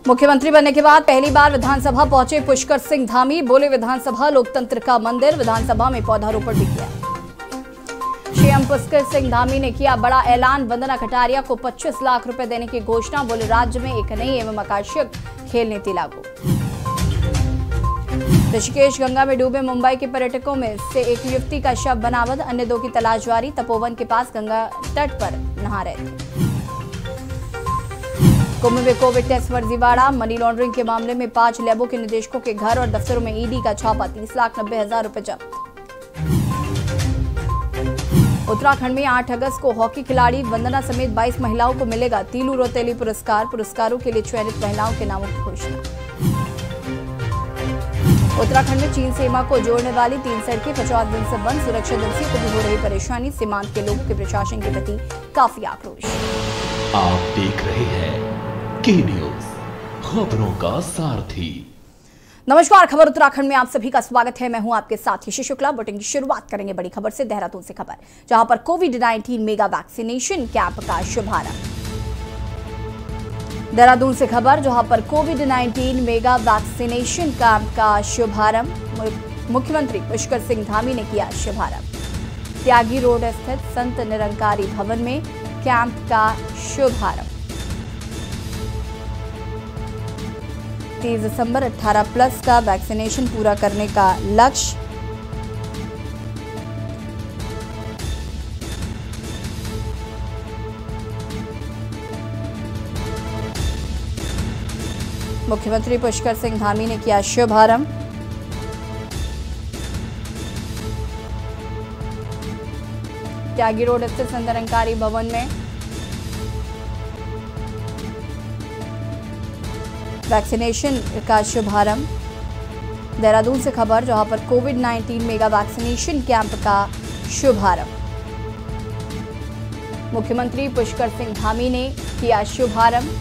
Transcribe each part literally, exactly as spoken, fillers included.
मुख्यमंत्री बनने के बाद पहली बार विधानसभा पहुंचे पुष्कर सिंह धामी। बोले, विधानसभा लोकतंत्र का मंदिर। विधानसभा में पौधारोपण भी किया। सीएम पुष्कर सिंह धामी ने किया बड़ा ऐलान। वंदना कटारिया को पच्चीस लाख रुपए देने की घोषणा। बोले, राज्य में एक नई एवं आकर्षक खेल नीति लागू। ऋषिकेश गंगा में डूबे मुंबई के पर्यटकों में से एक युवती का शव बरामद। अन्य दो की तलाश जारी। तपोवन के पास गंगा तट पर नहा रहे थे। कुंभ में कोविड टेस्ट फर्जीवाड़ा। मनी लॉन्ड्रिंग के मामले में पांच लैबों के निदेशकों के घर और दफ्तरों में ईडी का छापा। तीस लाख नब्बे हजार रुपए जब्त। उत्तराखंड में आठ अगस्त को हॉकी खिलाड़ी वंदना समेत बाईस महिलाओं को मिलेगा तीलू रौतेली पुरस्कार। पुरस्कारों के लिए चयनित महिलाओं के नामों की घोषणा। उत्तराखंड में चीन सीमा को जोड़ने वाली तीन सड़कें पचास दिन से बंद। सुरक्षा एजेंसियों को भी हो रही परेशानी। सीमांत के लोगों के प्रशासन के प्रति काफी आक्रोश। आप देख रहे हैं के न्यूज, खबरों का सारथी। नमस्कार, खबर उत्तराखंड में आप सभी का स्वागत है। मैं हूं आपके साथ यशी शुक्ला। बुलेटिन की शुरुआत करेंगे बड़ी खबर से। देहरादून से खबर, जहां पर covid nineteen mega vaccination camp का शुभारंभ। देहरादून से खबर, जहां पर covid nineteen mega vaccination camp का शुभारंभ। मुख्यमंत्री पुष्कर सिंह धामी ने किया शुभारंभ। त्यागी रोड स्थित संत निरंकारी भवन में कैंप का शुभारंभ। तीस दिसंबर अठारह प्लस का वैक्सीनेशन पूरा करने का लक्ष्य। मुख्यमंत्री पुष्कर सिंह धामी ने किया शुभारंभ। त्यागी रोड स्थित संत निरंकारी भवन में वैक्सीनेशन का शुभारंभ। देहरादून से खबर, जहां पर covid nineteen mega vaccination camp का शुभारंभ। मुख्यमंत्री पुष्कर सिंह धामी ने किया शुभारंभ।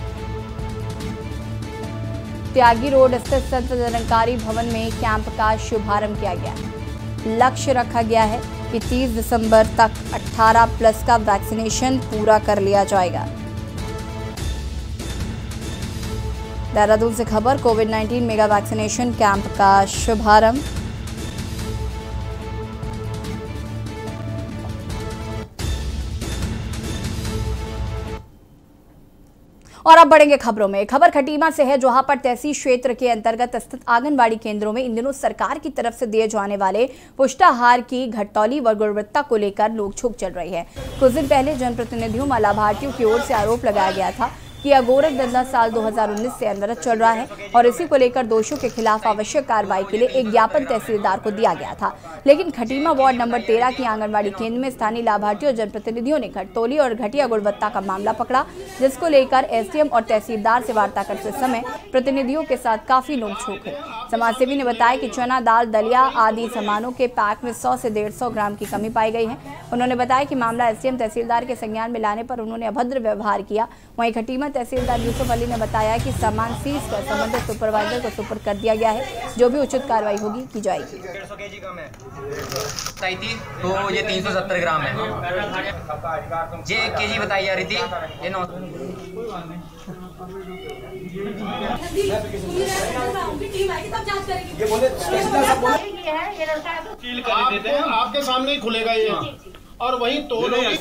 त्यागी रोड स्थित संत निरंकारी भवन में कैंप का शुभारंभ किया गया। लक्ष्य रखा गया है कि तीस दिसंबर तक अठारह प्लस का वैक्सीनेशन पूरा कर लिया जाएगा। देहरादून से खबर, covid nineteen mega vaccination camp का शुभारंभ। और अब बढ़ेंगे खबरों में। खबर खटीमा से है, जहां पर तहसील क्षेत्र के अंतर्गत स्थित आंगनबाड़ी केंद्रों में इन दिनों सरकार की तरफ से दिए जाने वाले पुष्टाहार की घटतौली व गुणवत्ता को लेकर नोकझोंक चल रही है। कुछ दिन पहले जनप्रतिनिधियों व लाभार्थियों की ओर से आरोप लगाया गया था कि अगोरक धंधा साल दो हज़ार उन्नीस से अनवरत चल रहा है और इसी को लेकर दोषियों के खिलाफ आवश्यक कार्रवाई के लिए एक ज्ञापन तहसीलदार को दिया गया था। लेकिन खटीमा वार्ड नंबर तेरह की आंगनबाड़ी केंद्र में स्थानीय लाभार्थियों और जनप्रतिनिधियों ने घटतौली और घटिया गुणवत्ता का मामला पकड़ा, जिसको लेकर एसडीएम और तहसीलदार से वार्ता करते समय प्रतिनिधियों के साथ काफी नोकझोंक हुई। समाजसेवी ने बताया कि चना, दाल, दलिया आदि सामानों के पैक में सौ से डेढ़ सौ ग्राम की कमी पाई गई है। उन्होंने बताया कि मामला एसडीएम तहसीलदार के संज्ञान में लाने पर उन्होंने अभद्र व्यवहार किया। वहीं खटीमा तहसीलदार यूसुफ अली ने बताया कि सामान सीज कर संबंधित सुपरवाइजर को सुपुर्द कर दिया गया है। जो भी उचित कार्रवाई होगी की जाएगी। डेढ़ सौ केजी कम है तो ये तीन सौ सत्तर ग्राम है। ये एक केजी बताई जा रही थी, ये नौ आपके सामने ही खुलेगा ये और वही तोलोगे।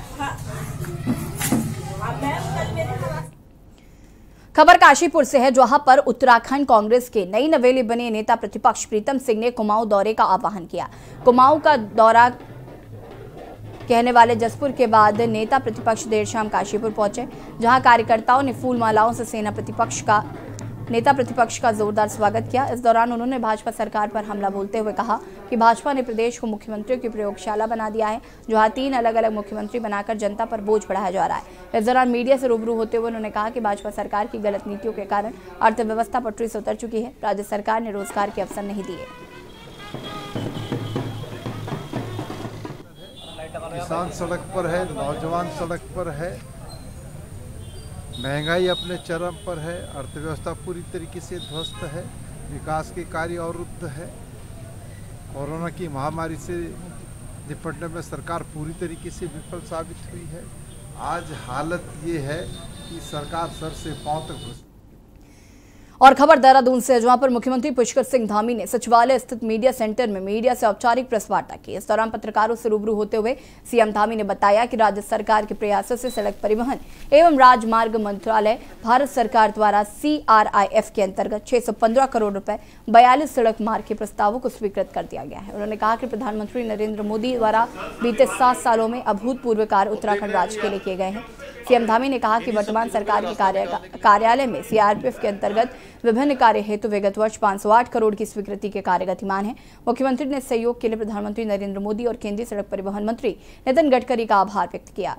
खबर काशीपुर से है, जहां पर उत्तराखंड कांग्रेस के नई नवेली बने नेता प्रतिपक्ष प्रीतम सिंह ने कुमाऊं दौरे का आह्वान किया। कुमाऊं का दौरा कहने वाले जसपुर के बाद नेता प्रतिपक्ष देर शाम काशीपुर पहुंचे, जहां कार्यकर्ताओं ने फूल मालाओं से सेना प्रतिपक्ष का नेता प्रतिपक्ष का जोरदार स्वागत किया। इस दौरान उन्होंने भाजपा सरकार पर हमला बोलते हुए कहा कि भाजपा ने प्रदेश को मुख्यमंत्रियों की प्रयोगशाला बना दिया है, जहां तीन अलग अलग मुख्यमंत्री बनाकर जनता पर बोझ बढ़ाया जा रहा है। इस दौरान मीडिया से रूबरू होते हुए उन्होंने कहा कि भाजपा सरकार की गलत नीतियों के कारण अर्थव्यवस्था पटरी से उतर चुकी है। राज्य सरकार ने रोजगार के अवसर नहीं दिए। किसान सड़क पर है, नौजवान सड़क पर है, महंगाई अपने चरम पर है, अर्थव्यवस्था पूरी तरीके से ध्वस्त है, विकास के कार्य अवरुद्ध है। कोरोना की महामारी से निपटने में सरकार पूरी तरीके से विफल साबित हुई है। आज हालत ये है कि सरकार सर से पांव तक घुस। और खबर देहरादून से, जहां पर मुख्यमंत्री पुष्कर सिंह धामी ने सचिवालय स्थित मीडिया सेंटर में मीडिया से औपचारिक प्रेस वार्ता की। इस दौरान पत्रकारों से रूबरू होते हुए सीएम धामी ने बताया कि राज्य सरकार के प्रयासों से सड़क परिवहन एवं राजमार्ग मंत्रालय भारत सरकार द्वारा सीआरआईएफ के अंतर्गत छह सौ पंद्रह करोड़ रुपए बयालीस सड़क मार्ग के प्रस्तावों को स्वीकृत कर दिया गया है। उन्होंने कहा कि प्रधानमंत्री नरेंद्र मोदी द्वारा बीते सात सालों में अभूतपूर्व कार्य उत्तराखंड राज्य के लिए किए गए हैं। सीएम धामी ने कहा कि वर्तमान सरकार के कार्य कार्यालय में सीआरपीएफ के अंतर्गत विभिन्न कार्य हेतु विगत वर्ष पाँच सौ आठ करोड़ की स्वीकृति के कार्य गतिमान है। मुख्यमंत्री ने सहयोग के लिए प्रधानमंत्री नरेंद्र मोदी और केंद्रीय सड़क परिवहन मंत्री नितिन गडकरी का आभार व्यक्त किया।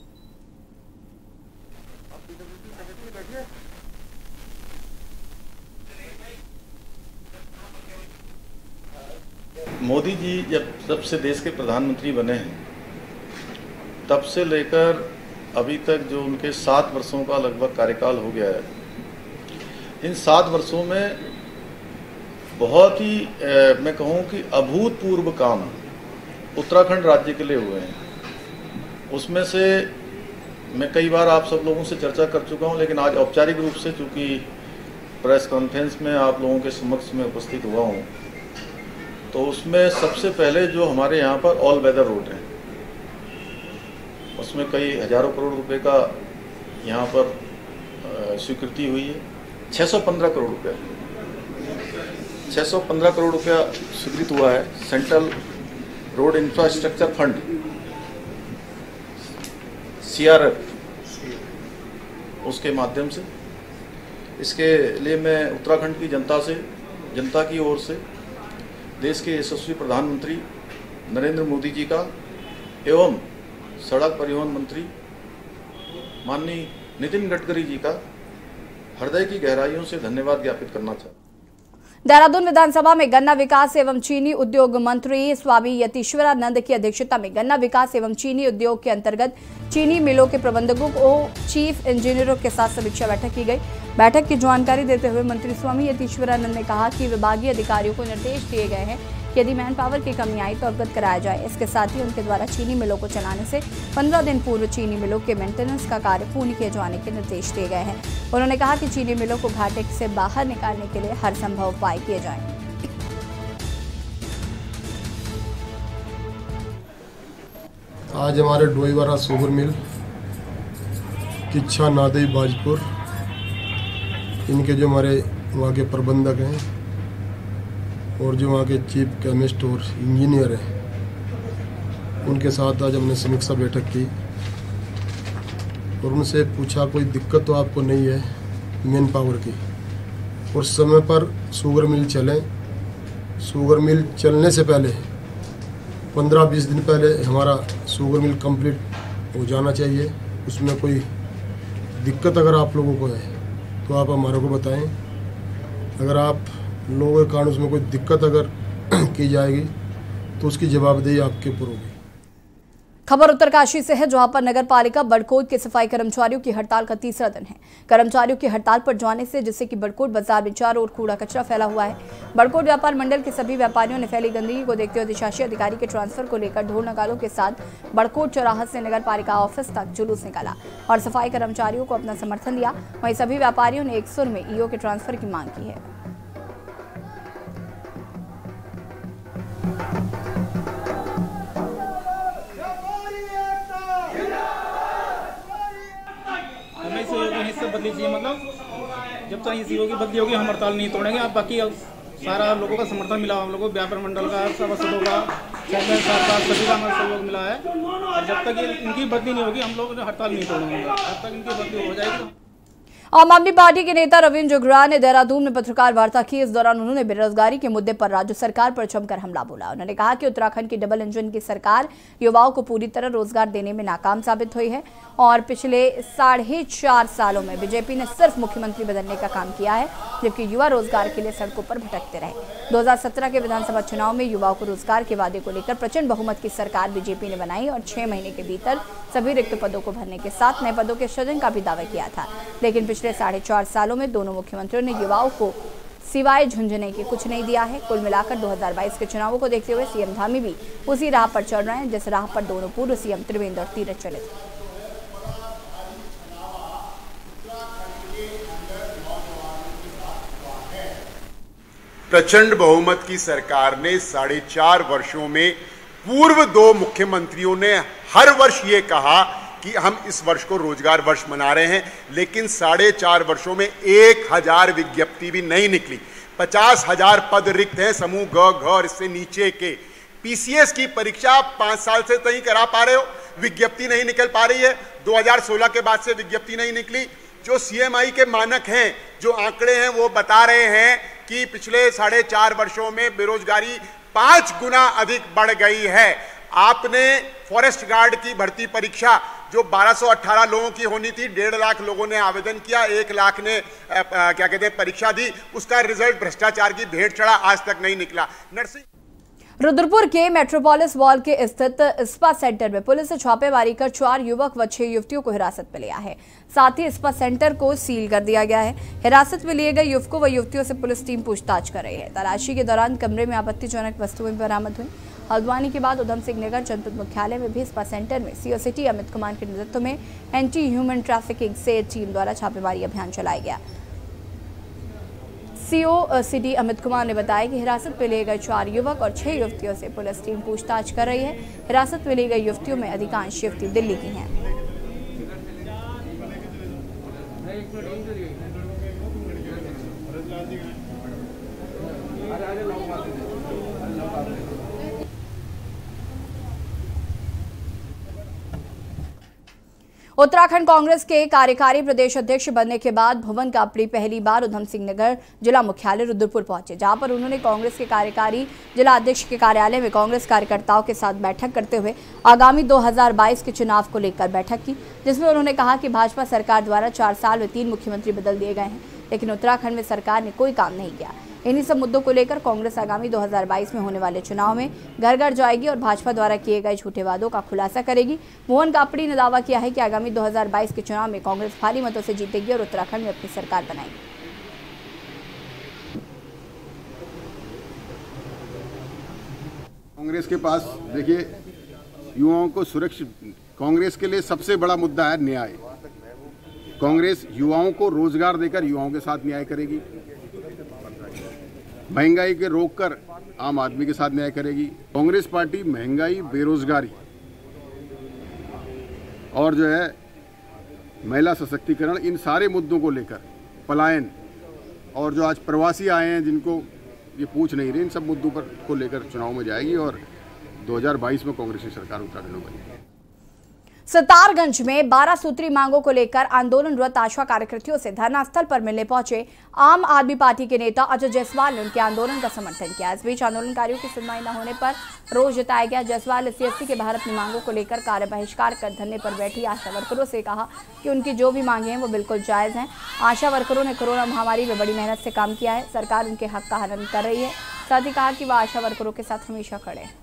मोदी जी जब जब से देश के प्रधानमंत्री बने हैं तब से लेकर अभी तक जो उनके सात वर्षों का लगभग कार्यकाल हो गया है, इन सात वर्षों में बहुत ही ए, मैं कहूँ कि अभूतपूर्व काम उत्तराखंड राज्य के लिए हुए हैं। उसमें से मैं कई बार आप सब लोगों से चर्चा कर चुका हूँ, लेकिन आज औपचारिक रूप से चूँकि प्रेस कॉन्फ्रेंस में आप लोगों के समक्ष में उपस्थित हुआ हूँ, तो उसमें सबसे पहले जो हमारे यहाँ पर ऑल वेदर रोड है, उसमें कई हजारों करोड़ रुपए का यहाँ पर स्वीकृति हुई है। छह सौ पंद्रह करोड़ रुपया छह सौ पंद्रह करोड़ रुपया स्वीकृत हुआ है central road infrastructure fund CRF, उसके माध्यम से। इसके लिए मैं उत्तराखंड की जनता से जनता की ओर से देश के यशस्वी प्रधानमंत्री नरेंद्र मोदी जी का एवं सड़क परिवहन मंत्री माननीय नितिन गडकरी जी का हृदय की गहराइयों से धन्यवाद ज्ञापित करना चाहता हूं। देहरादून विधानसभा में गन्ना विकास एवं चीनी उद्योग मंत्री स्वामी यतीश्वरानंद की अध्यक्षता में गन्ना विकास एवं चीनी उद्योग के अंतर्गत चीनी मिलों के प्रबंधकों को चीफ इंजीनियरों के साथ समीक्षा बैठक की गई। बैठक की जानकारी देते हुए मंत्री स्वामी यतीश्वरानंद ने कहा कि विभागीय अधिकारियों को निर्देश दिए गए हैं कि यदि मैन पावर की कमी आई तो अवगत कराया जाए। इसके साथ ही उनके द्वारा चीनी मिलों को चलाने से पंद्रह दिन पूर्व चीनी मिलों के मेंटेनेंस का कार्य पूर्ण किए जाने के निर्देश दिए गए हैं। उन्होंने कहा कि चीनी मिलों को घाटे से बाहर निकालने के लिए हर संभव उपाय किए जाएं। आज हमारे डोईवारा शुगर मिल, किच्छा नादई बाजपुर, इनके जो हमारे वहाँ के प्रबंधक हैं और जो वहाँ के चीफ केमिस्ट और इंजीनियर हैं, उनके साथ आज हमने समीक्षा बैठक की और उनसे पूछा कोई दिक्कत तो आपको नहीं है मेन पावर की, और समय पर शुगर मिल चलें। शुगर मिल चलने से पहले पंद्रह बीस दिन पहले हमारा शुगर मिल कंप्लीट हो जाना चाहिए। उसमें कोई दिक्कत अगर आप लोगों को है तो आप हमारे को बताएं। अगर आप लोगों के कारण उसमें कोई दिक्कत अगर की जाएगी तो उसकी जवाबदेही आपके ऊपर होगी। खबर उत्तरकाशी से है, जहां पर नगर पालिका बड़कोट के सफाई कर्मचारियों की हड़ताल का तीसरा दिन है। कर्मचारियों की हड़ताल पर जाने से जिससे कि बड़कोट बाजार में चारों ओर कूड़ा कचरा फैला हुआ है। बड़कोट व्यापार मंडल के सभी व्यापारियों ने फैली गंदगी को देखते हुए अधिशासी अधिकारी के ट्रांसफर को लेकर ढोल नगालों के साथ बड़कोट चौराहा से नगर पालिका ऑफिस तक जुलूस निकाला और सफाई कर्मचारियों को अपना समर्थन दिया। वहीं सभी व्यापारियों ने एक सुर में ईओ के ट्रांसफर की मांग की है। बदली चाहिए, मतलब जब तक ये सीओ की बदली होगी हम हड़ताल नहीं तोड़ेंगे। अब बाकी सारा लोगों का समर्थन मिला, हम लोगों को व्यापार मंडल का, सभासदों का, चेयरमैन साहब का, सभी का हमारा सहयोग मिला है। और जब तक ये इनकी बदली नहीं होगी हम लोग हड़ताल नहीं तोड़ेंगे। जब तक इनकी बदली हो जाएगी। आम आदमी पार्टी के नेता रविंद्र जुगरान ने देहरादून में पत्रकार वार्ता की। इस दौरान उन्होंने बेरोजगारी के मुद्दे पर राज्य सरकार पर जमकर हमला बोला। उन्होंने कहा कि उत्तराखंड की डबल इंजन की सरकार युवाओं को पूरी तरह रोजगार देने में नाकाम साबित हुई है और पिछले साढ़े चार सालों में बीजेपी ने सिर्फ मुख्यमंत्री बदलने का काम किया है, जबकि युवा रोजगार के लिए सड़कों पर भटकते रहे। दो हजार सत्रह के विधानसभा चुनाव में युवाओं को रोजगार के वादे को लेकर प्रचंड बहुमत की सरकार बीजेपी ने बनाई और छह महीने के भीतर सभी रिक्त पदों को भरने के साथ नए पदों के सृजन का भी दावा किया था। लेकिन पिछले साढ़े चार सालों में दोनों मुख्यमंत्रियों ने युवाओं को सिवाय झुंझुने के कुछ नहीं दिया है। कुल मिलाकर दो हज़ार बाईस के चुनावों को देखते हुए सीएम धामी भी उसी राह पर चल रहे हैं जिस राह पर दोनों पूर्व सीएम त्रिवेंद्र और तीरथ चले थे। प्रचंड बहुमत की सरकार ने साढ़े चार वर्षों में पूर्व दो मुख्यमंत्रियों ने हर वर्ष ये कहा कि हम इस वर्ष को रोजगार वर्ष मना रहे हैं, लेकिन साढ़े चार वर्षों में एक हजार विज्ञप्ति भी नहीं निकली। पचास हजार पद रिक्त हैं समूह ग घ और इससे नीचे के। पीसीएस की परीक्षा पांच साल से नहीं करा पा रहे हो, विज्ञप्ति नहीं निकल पा रही है। दो हज़ार सोलह के बाद से विज्ञप्ति नहीं निकली। जो सीएमआई के मानक हैं, जो आंकड़े हैं, वो बता रहे हैं कि पिछले साढ़े चार वर्षों में बेरोजगारी पांच गुना अधिक बढ़ गई है। आपने फॉरेस्ट गार्ड की भर्ती परीक्षा जो बारह सौ अठारह लोगों की होनी थी, डेढ़ लाख लोगों ने आवेदन किया, एक लाख ने आ, आ, क्या कहते हैं परीक्षा दी, उसका रिजल्ट भ्रष्टाचार की भेंट चढ़ा, आज तक नहीं निकला। नरसिंह रुद्रपुर के मेट्रोपोलिस मॉल के स्थित स्पा सेंटर में पुलिस ने छापेमारी कर चार युवक व छह युवतियों को हिरासत में लिया है। साथ ही स्पा सेंटर को सील कर दिया गया है। हिरासत में लिए गए युवकों व युवतियों से पुलिस टीम पूछताछ कर रही है। तलाशी के दौरान कमरे में आपत्तिजनक वस्तुएं बरामद हुई। हल्द्वानी के बाद उधम सिंह नगर जनपद मुख्यालय में भी स्पा सेंटर में सीओ सिटी अमित कुमार के नेतृत्व में एंटी ह्यूमन ट्रैफिकिंग से टीम द्वारा छापेमारी अभियान चलाया गया। सीओ सिटी अमित कुमार ने बताया कि हिरासत में लिए गए चार युवक और छह युवतियों से पुलिस टीम पूछताछ कर रही है। हिरासत में ली गई युवतियों में अधिकांश युवती दिल्ली की हैं। उत्तराखंड कांग्रेस के कार्यकारी प्रदेश अध्यक्ष बनने के बाद भुवन कापड़ी पहली बार उधम सिंह नगर जिला मुख्यालय रुद्रपुर पहुंचे, जहां पर उन्होंने कांग्रेस के कार्यकारी जिला अध्यक्ष के कार्यालय में कांग्रेस कार्यकर्ताओं के साथ बैठक करते हुए आगामी दो हज़ार बाईस के चुनाव को लेकर बैठक की, जिसमें उन्होंने कहा कि भाजपा सरकार द्वारा चार साल में तीन मुख्यमंत्री बदल दिए गए हैं, लेकिन उत्तराखंड में सरकार ने कोई काम नहीं किया। इन्हीं सब मुद्दों को लेकर कांग्रेस आगामी दो हज़ार बाईस में होने वाले चुनाव में घर घर जाएगी और भाजपा द्वारा किए गए झूठे वादों का खुलासा करेगी। मोहन कापड़ी ने दावा किया है कि आगामी दो हज़ार बाईस के चुनाव में कांग्रेस भारी मतों से जीतेगी और उत्तराखंड में अपनी सरकार बनाएगी। कांग्रेस के पास देखिए, युवाओं को सुरक्षित, कांग्रेस के लिए सबसे बड़ा मुद्दा है न्याय। कांग्रेस युवाओं को रोजगार देकर युवाओं के साथ न्याय करेगी, महंगाई के रोककर आम आदमी के साथ न्याय करेगी। कांग्रेस पार्टी महंगाई, बेरोजगारी और जो है महिला सशक्तिकरण, इन सारे मुद्दों को लेकर, पलायन और जो आज प्रवासी आए हैं जिनको ये पूछ नहीं रहे, इन सब मुद्दों पर को लेकर चुनाव में जाएगी और दो हज़ार बाईस में कांग्रेस की सरकार उत्तराखंड में बनेगी। सितारगंज में बारह सूत्री मांगों को लेकर आंदोलनरत आशा कार्यकर्तियों से धरना स्थल पर मिलने पहुंचे आम आदमी पार्टी के नेता अजय जायसवाल ने उनके आंदोलन का समर्थन किया। इस बीच आंदोलनकारियों की सुनवाई न होने पर रोष जताया गया। Jaiswal S C S T के बाहर अपनी मांगों को लेकर कार्य बहिष्कार कर धरने पर बैठी आशा वर्करों से कहा कि उनकी जो भी मांगे हैं वो बिल्कुल जायज हैं। आशा वर्करों ने कोरोना महामारी में बड़ी मेहनत से काम किया है, सरकार उनके हक का हनन कर रही है। साथ ही कहा कि वह आशा वर्करों के साथ हमेशा खड़े हैं।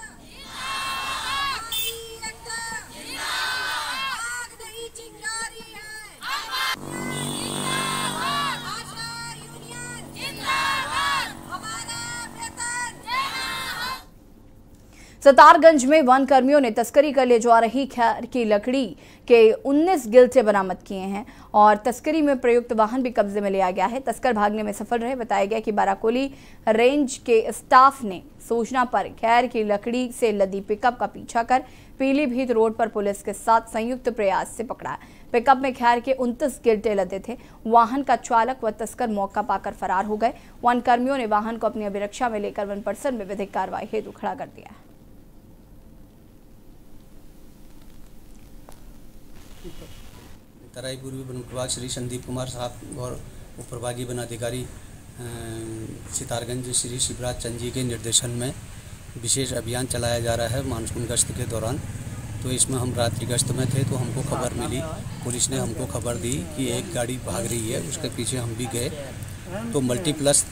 सितारगंज में वन कर्मियों ने तस्करी कर ले जा रही खैर की लकड़ी के उन्नीस गिलटे बरामद किए हैं और तस्करी में प्रयुक्त वाहन भी कब्जे में लिया गया है। तस्कर भागने में सफल रहे। बताया गया कि बाराकोली रेंज के स्टाफ ने सूचना पर खैर की लकड़ी से लदी पिकअप का पीछा कर पीलीभीत रोड पर पुलिस के साथ संयुक्त प्रयास से पकड़ा। पिकअप में खैर के उनतीस गिलटे लदे थे। वाहन का चालक व तस्कर मौका पाकर फरार हो गए। वन कर्मियों ने वाहन को अपनी अभिरक्षा में लेकर वन परिसर में विधिक कार्रवाई हेतु खड़ा कर दिया। तराई पूर्वी वन प्रभाग श्री संदीप कुमार साहब और उप प्रभागीय वन अधिकारी सितारगंज श्री शिवराज चंद जी के निर्देशन में विशेष अभियान चलाया जा रहा है मानसून गश्त के दौरान। तो इसमें हम रात्रि गश्त में थे तो हमको खबर मिली, पुलिस ने हमको खबर दी कि एक गाड़ी भाग रही है, उसके पीछे हम भी गए। तो मल्टीप्लस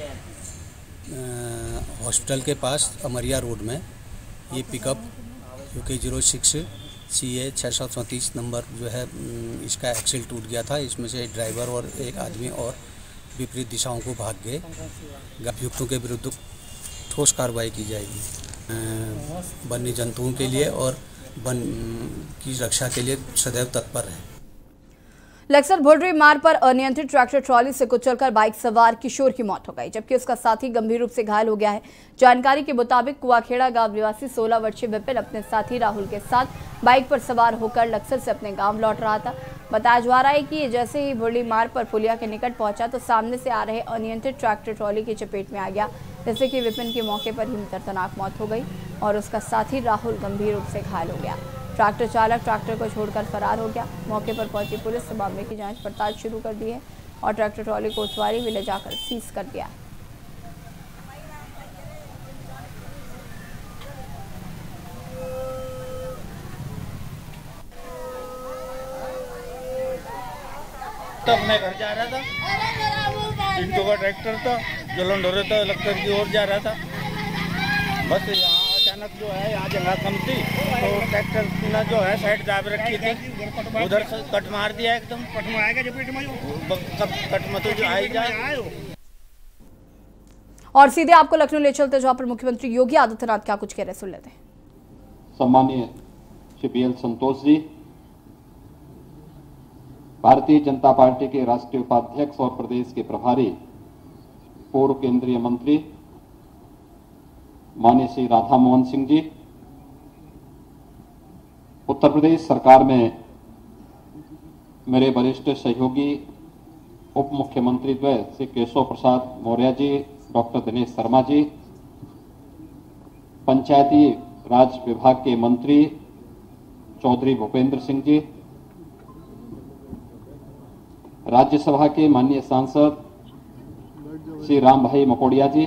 हॉस्पिटल के पास अमरिया रोड में ये पिकअप जो कि जीरो सिक्स सी ए छः सौ चौंतीस नंबर जो है इसका एक्सेल टूट गया था। इसमें से ड्राइवर और एक आदमी और विपरीत दिशाओं को भाग गए। अभियुक्तों के विरुद्ध ठोस कार्रवाई की जाएगी। वन्य जंतुओं के लिए और वन की रक्षा के लिए सदैव तत्पर है। लक्सर भोडरी मार्ग पर अनियंत्रित ट्रैक्टर ट्रॉली से कुचलकर बाइक सवार किशोर की मौत हो गई, जबकि उसका साथी गंभीर रूप से घायल हो गया है। जानकारी के मुताबिक कुआखेड़ा गांव निवासी सोलह वर्षीय विपिन अपने साथी राहुल के साथ बाइक पर सवार होकर लक्सर से अपने गांव लौट रहा था। बताया जा रहा है कि जैसे ही भोडरी मार्ग पर पुलिया के निकट पहुंचा तो सामने से आ रहे अनियंत्रित ट्रैक्टर ट्रॉली की चपेट में आ गया, जिससे कि विपिन की मौके पर ही दर्दनाक मौत हो गई और उसका साथी राहुल गंभीर रूप से घायल हो गया। ट्रैक्टर चालक ट्रैक्टर को छोड़कर फरार हो गया। मौके पर पहुंची पुलिस ने मामले की जांच पड़ताल शुरू कर दी है और ट्रैक्टर ट्रॉली को उतवारी में ले जाकर सीज कर दिया है। तब मैं घर जा रहा था, इंटू का ट्रैक्टर था, जलन ढो रहा था, लक्सर की ओर जा रहा था। बस यहाँ अचानक जो है यहाँ जगह कम थी तो ट्रैक्टर ने जो है साइड दाब रखी थी, उधर से कट मार दिया एकदम। कट में आएगा जब कट में तो जो आई जाए। और सीधे आपको लखनऊ ले चलते जहाँ पर मुख्यमंत्री योगी आदित्यनाथ क्या कुछ कह रहे सुन लेते हैं। सम्मानीय Shri B L Santosh ji, Bharatiya Janata party के राष्ट्रीय उपाध्यक्ष और प्रदेश के प्रभारी पूर्व केंद्रीय मंत्री माननीय श्री राधा मोहन सिंह जी, उत्तर प्रदेश सरकार में मेरे वरिष्ठ सहयोगी उप मुख्यमंत्री द्वय श्री केशव प्रसाद मौर्य जी, डॉक्टर दिनेश शर्मा जी, पंचायती राज विभाग के मंत्री चौधरी भूपेंद्र सिंह जी, राज्यसभा के माननीय सांसद श्री राम भाई मकोड़िया जी,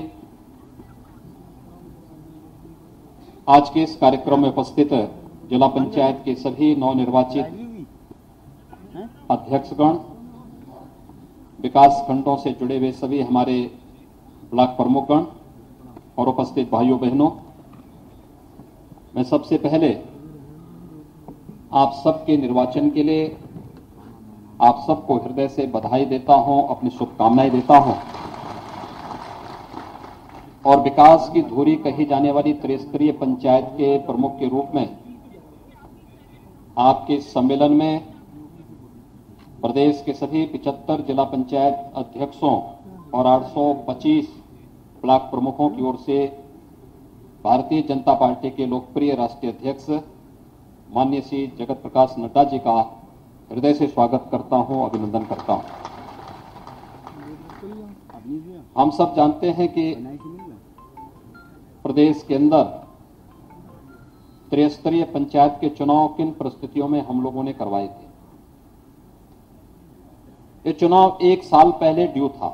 आज के इस कार्यक्रम में उपस्थित जिला पंचायत के सभी नवनिर्वाचित अध्यक्षगण, विकास खंडों से जुड़े हुए सभी हमारे ब्लॉक प्रमुखगण और उपस्थित भाइयों बहनों, मैं सबसे पहले आप सबके निर्वाचन के लिए आप सबको हृदय से बधाई देता हूं, अपनी शुभकामनाएं देता हूं और विकास की धुरी कही जाने वाली त्रिस्तरीय पंचायत के प्रमुख के रूप में आपके सम्मेलन में प्रदेश के सभी पचहत्तर जिला पंचायत अध्यक्षों और आठ सौ पच्चीस ब्लॉक प्रमुखों की ओर से भारतीय जनता पार्टी के लोकप्रिय राष्ट्रीय अध्यक्ष माननीय श्री जगत प्रकाश नड्डा जी का हृदय से स्वागत करता हूं, अभिनंदन करता हूं। हम सब जानते हैं कि प्रदेश के अंदर त्रिस्तरीय पंचायत के चुनाव किन परिस्थितियों में हम लोगों ने करवाए थे। ये चुनाव एक साल पहले ड्यू था,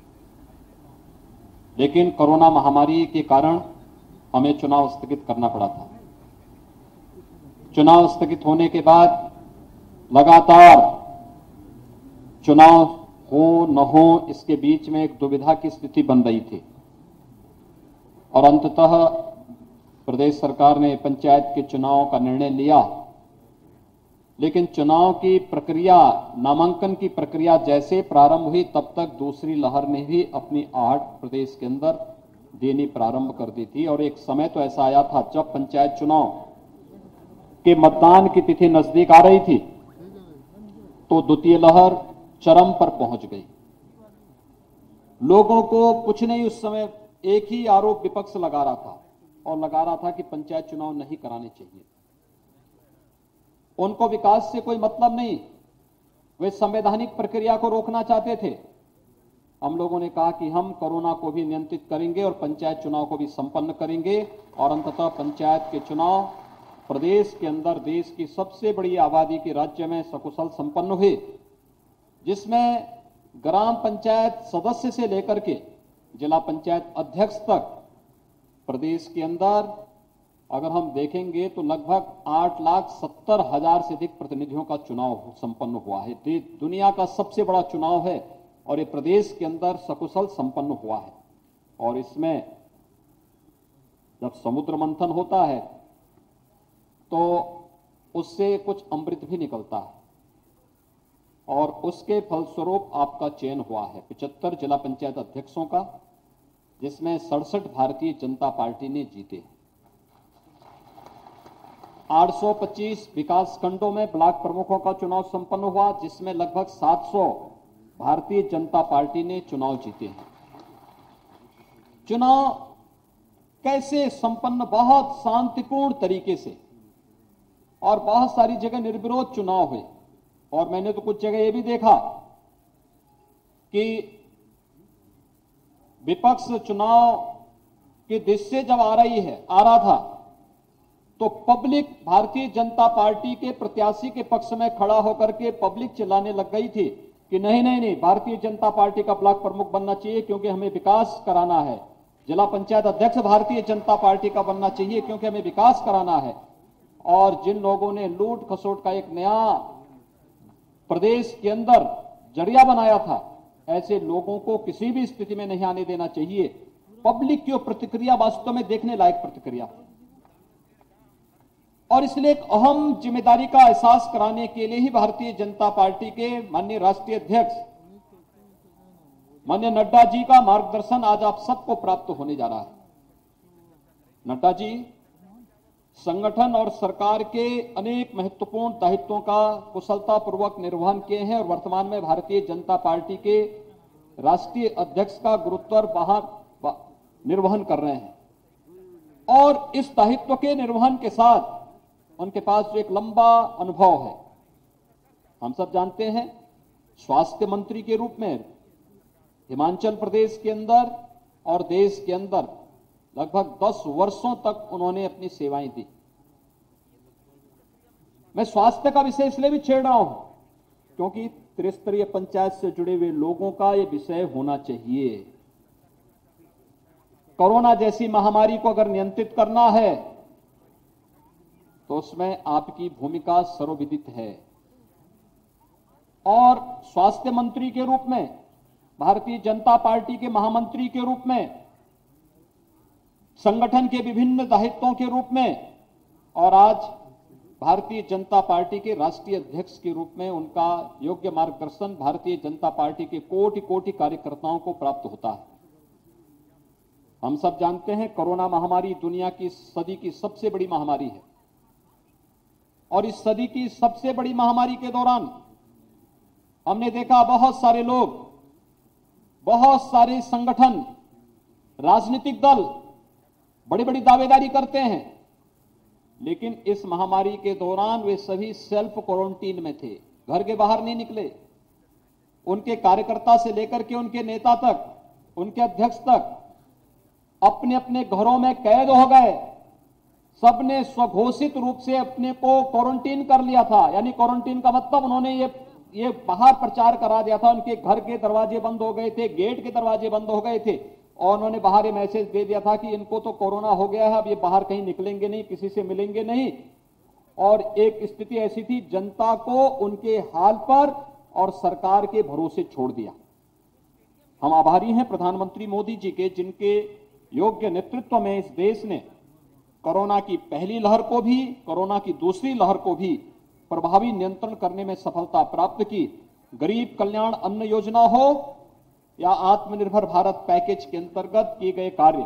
लेकिन कोरोना महामारी के कारण हमें चुनाव स्थगित करना पड़ा था। चुनाव स्थगित होने के बाद लगातार चुनाव हो न हो इसके बीच में एक दुविधा की स्थिति बन रही थी और अंततः प्रदेश सरकार ने पंचायत के चुनाव का निर्णय लिया, लेकिन चुनाव की प्रक्रिया, नामांकन की प्रक्रिया जैसे प्रारंभ हुई तब तक दूसरी लहर ने भी अपनी आहट प्रदेश के अंदर देनी प्रारंभ कर दी थी और एक समय तो ऐसा आया था जब पंचायत चुनाव के मतदान की तिथि नजदीक आ रही थी तो द्वितीय लहर चरम पर पहुंच गई। लोगों को कुछ नहीं, उस समय एक ही आरोप विपक्ष लगा रहा था और लगा रहा था कि पंचायत चुनाव नहीं कराने चाहिए। उनको विकास से कोई मतलब नहीं, वे संवैधानिक प्रक्रिया को रोकना चाहते थे। हम लोगों ने कहा कि हम कोरोना को भी नियंत्रित करेंगे और पंचायत चुनाव को भी संपन्न करेंगे और अंततः पंचायत के चुनाव प्रदेश के अंदर देश की सबसे बड़ी आबादी के राज्य में सकुशल संपन्न हुए, जिसमें ग्राम पंचायत सदस्य से लेकर के जिला पंचायत अध्यक्ष तक प्रदेश के अंदर अगर हम देखेंगे तो लगभग आठ लाख सत्तर हजार से अधिक प्रतिनिधियों का चुनाव संपन्न हुआ है। दुनिया का सबसे बड़ा चुनाव है और ये प्रदेश के अंदर सकुशल संपन्न हुआ है। और इसमें जब समुद्र मंथन होता है तो उससे कुछ अमृत भी निकलता है और उसके फलस्वरूप आपका चयन हुआ है पचहत्तर जिला पंचायत अध्यक्षों का, जिसमें सड़सठ भारतीय जनता पार्टी ने जीते। आठ सौ पच्चीस विकास खंडों में ब्लॉक प्रमुखों का चुनाव संपन्न हुआ, जिसमें लगभग सात सौ भारतीय जनता पार्टी ने चुनाव जीते हैं। चुनाव कैसे संपन्न? बहुत शांतिपूर्ण तरीके से और बहुत सारी जगह निर्विरोध चुनाव हुए। और मैंने तो कुछ जगह यह भी देखा कि विपक्ष चुनाव की दृश्य जब आ रही है आ रहा था तो पब्लिक भारतीय जनता पार्टी के प्रत्याशी के पक्ष में खड़ा होकर के पब्लिक चिल्लाने लग गई थी कि नहीं नहीं नहीं भारतीय जनता पार्टी का ब्लॉक प्रमुख बनना चाहिए क्योंकि हमें विकास कराना है। जिला पंचायत अध्यक्ष भारतीय जनता पार्टी का बनना चाहिए क्योंकि हमें विकास कराना है। और जिन लोगों ने लूट खसोट का एक नया प्रदेश के अंदर जरिया बनाया था, ऐसे लोगों को किसी भी स्थिति में नहीं आने देना चाहिए। पब्लिक की प्रतिक्रिया वास्तव में देखने लायक प्रतिक्रिया, और इसलिए एक अहम जिम्मेदारी का एहसास कराने के लिए ही भारतीय जनता पार्टी के माननीय राष्ट्रीय अध्यक्ष माननीय नड्डा जी का मार्गदर्शन आज आप सबको प्राप्त होने जा रहा है। नड्डा जी संगठन और सरकार के अनेक महत्वपूर्ण दायित्वों का कुशलतापूर्वक निर्वहन किए हैं और वर्तमान में भारतीय जनता पार्टी के राष्ट्रीय अध्यक्ष का गुरुत्वर बाहर निर्वहन कर रहे हैं। और इस दायित्व के निर्वहन के साथ उनके पास जो एक लंबा अनुभव है। हम सब जानते हैं स्वास्थ्य मंत्री के रूप में हिमाचल प्रदेश के अंदर और देश के अंदर लगभग दस वर्षों तक उन्होंने अपनी सेवाएं दी। मैं स्वास्थ्य का विषय इसलिए भी छेड़ रहा हूं क्योंकि त्रिस्तरीय पंचायत से जुड़े हुए लोगों का यह विषय होना चाहिए। कोरोना जैसी महामारी को अगर नियंत्रित करना है तो उसमें आपकी भूमिका सर्वविदित है। और स्वास्थ्य मंत्री के रूप में, भारतीय जनता पार्टी के महामंत्री के रूप में, संगठन के विभिन्न दायित्वों के रूप में और आज भारतीय जनता पार्टी के राष्ट्रीय अध्यक्ष के रूप में उनका योग्य मार्गदर्शन भारतीय जनता पार्टी के कोटि कोटि कार्यकर्ताओं को प्राप्त होता है। हम सब जानते हैं कोरोना महामारी दुनिया की सदी की सबसे बड़ी महामारी है और इस सदी की सबसे बड़ी महामारी के दौरान हमने देखा बहुत सारे लोग, बहुत सारे संगठन, राजनीतिक दल बड़ी बड़ी दावेदारी करते हैं, लेकिन इस महामारी के दौरान वे सभी सेल्फ क्वारंटीन में थे, घर के बाहर नहीं निकले। उनके कार्यकर्ता से लेकर के उनके नेता तक, उनके अध्यक्ष तक अपने अपने घरों में कैद हो गए। सबने स्वघोषित रूप से अपने को क्वारंटीन कर लिया था। यानी क्वारंटीन का मतलब उन्होंने ये ये बाहर प्रचार करा दिया था। उनके घर के दरवाजे बंद हो गए थे, गेट के दरवाजे बंद हो गए थे और उन्होंने बाहर ये मैसेज दे दिया था कि इनको तो कोरोना हो गया है, अब ये बाहर कहीं निकलेंगे नहीं, किसी से मिलेंगे नहीं। और एक स्थिति ऐसी थी, जनता को उनके हाल पर और सरकार के भरोसे छोड़ दिया। हम आभारी हैं प्रधानमंत्री मोदी जी के, जिनके योग्य नेतृत्व में इस देश ने कोरोना की पहली लहर को भी, कोरोना की दूसरी लहर को भी प्रभावी नियंत्रण करने में सफलता प्राप्त की। गरीब कल्याण अन्न योजना हो या आत्मनिर्भर भारत पैकेज के अंतर्गत किए गए कार्य,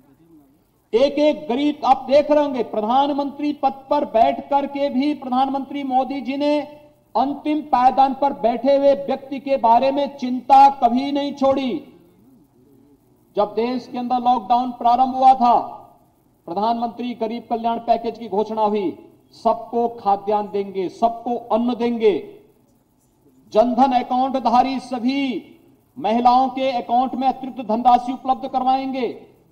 एक एक गरीब, आप देख रहे होंगे प्रधानमंत्री पद पर बैठ करके भी प्रधानमंत्री मोदी जी ने अंतिम पायदान पर बैठे हुए व्यक्ति के बारे में चिंता कभी नहीं छोड़ी। जब देश के अंदर लॉकडाउन प्रारंभ हुआ था, प्रधानमंत्री गरीब कल्याण पैकेज की घोषणा हुई, सबको खाद्यान्न देंगे, सबको अन्न देंगे, जनधन अकाउंट धारी सभी महिलाओं के अकाउंट में अतिरिक्त धनराशि उपलब्ध करवाएंगे,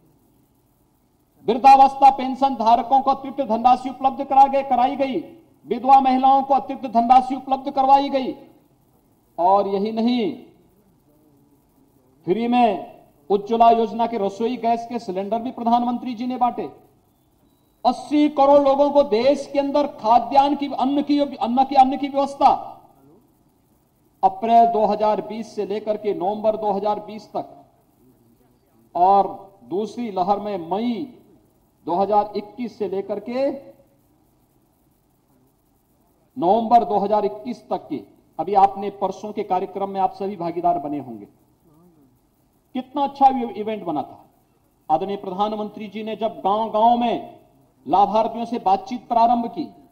वृद्धावस्था पेंशन धारकों को अतिरिक्त धनराशि उपलब्ध करा गए कराई गई, विधवा महिलाओं को अतिरिक्त धनराशि उपलब्ध करवाई गई। और यही नहीं, फ्री में उज्ज्वला योजना के रसोई गैस के सिलेंडर भी प्रधानमंत्री जी ने बांटे। अस्सी करोड़ लोगों को देश के अंदर खाद्यान्न की अन्न की अन्न की अन्न की व्यवस्था अप्रैल दो हज़ार बीस से लेकर के नवंबर दो हज़ार बीस तक और दूसरी लहर में मई दो हज़ार इक्कीस से लेकर के नवंबर दो हज़ार इक्कीस तक की, अभी आपने परसों के कार्यक्रम में आप सभी भागीदार बने होंगे। कितना अच्छा इवेंट बना था। आदरणीय प्रधानमंत्री जी ने जब गांव गांव में लाभार्थियों से बातचीत प्रारंभ की,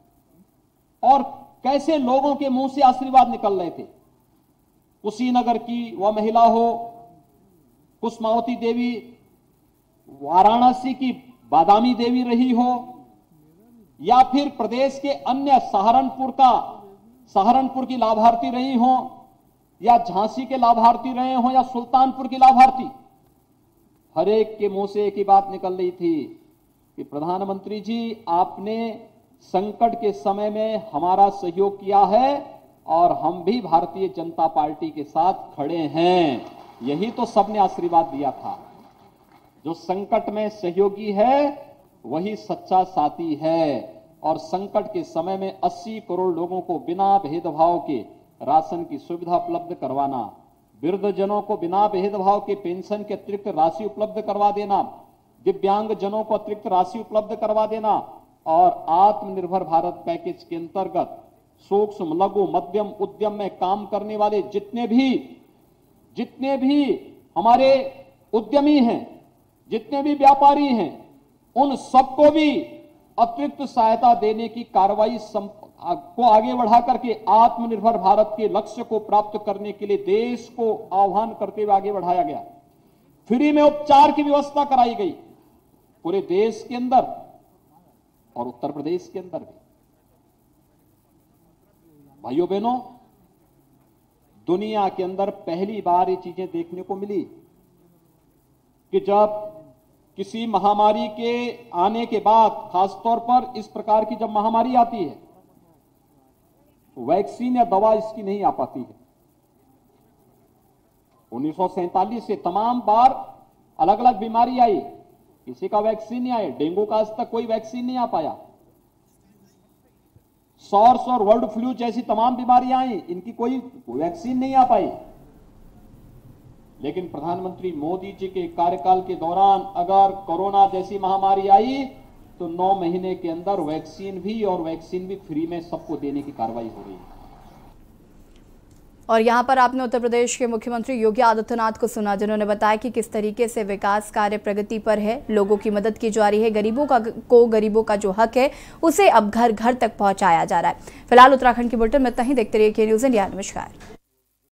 और कैसे लोगों के मुंह से आशीर्वाद निकल रहे थे। कुशीनगर की वह महिला हो, कुसमावती देवी, वाराणसी की बादामी देवी रही हो, या फिर प्रदेश के अन्य सहारनपुर का सहारनपुर की लाभार्थी रही हो, या झांसी के लाभार्थी रहे हो, या सुल्तानपुर की लाभार्थी, हर एक के मुंह से एक ही बात निकल रही थी कि प्रधानमंत्री जी आपने संकट के समय में हमारा सहयोग किया है और हम भी भारतीय जनता पार्टी के साथ खड़े हैं। यही तो सबने आशीर्वाद दिया था। जो संकट में सहयोगी है वही सच्चा साथी है। और संकट के समय में अस्सी करोड़ लोगों को बिना भेदभाव के राशन की सुविधा उपलब्ध करवाना, वृद्धजनों को बिना भेदभाव के पेंशन के अतिरिक्त राशि उपलब्ध करवा देना, दिव्यांग जनों को अतिरिक्त राशि उपलब्ध करवा देना, और आत्मनिर्भर भारत पैकेज के अंतर्गत सूक्ष्म लघु मध्यम उद्यम में काम करने वाले जितने भी जितने भी हमारे उद्यमी हैं, जितने भी व्यापारी हैं, उन सबको भी अतिरिक्त सहायता देने की कार्रवाई को आगे बढ़ा करके आत्मनिर्भर भारत के लक्ष्य को प्राप्त करने के लिए देश को आह्वान करते हुए आगे बढ़ाया गया। फ्री में उपचार की व्यवस्था कराई गई पूरे देश के अंदर और उत्तर प्रदेश के अंदर भी। भाइयों बहनों, दुनिया के अंदर पहली बार ये चीजें देखने को मिली कि जब किसी महामारी के आने के बाद, खासतौर पर इस प्रकार की जब महामारी आती है, वैक्सीन या दवा इसकी नहीं आ पाती है। उन्नीस सौ सैंतालीस से तमाम बार अलग अलग बीमारी आई, किसी का वैक्सीन नहीं आया। डेंगू का आज तक कोई वैक्सीन नहीं आ पाया। सॉर्स और बर्ड फ्लू जैसी तमाम बीमारियां आई, इनकी कोई वैक्सीन नहीं आ पाई। लेकिन प्रधानमंत्री मोदी जी के कार्यकाल के दौरान अगर कोरोना जैसी महामारी आई तो नौ महीने के अंदर वैक्सीन भी और वैक्सीन भी फ्री में सबको देने की कार्रवाई हो रही है। और यहाँ पर आपने उत्तर प्रदेश के मुख्यमंत्री योगी आदित्यनाथ को सुना, जिन्होंने बताया कि किस तरीके से विकास कार्य प्रगति पर है, लोगों की मदद की जा रही है, गरीबों का को गरीबों का जो हक है उसे अब घर घर तक पहुँचाया जा रहा है। फिलहाल उत्तराखंड की बुलेटिन में इतना ही। देखते रहिए के न्यूज़ इंडिया। नमस्कार।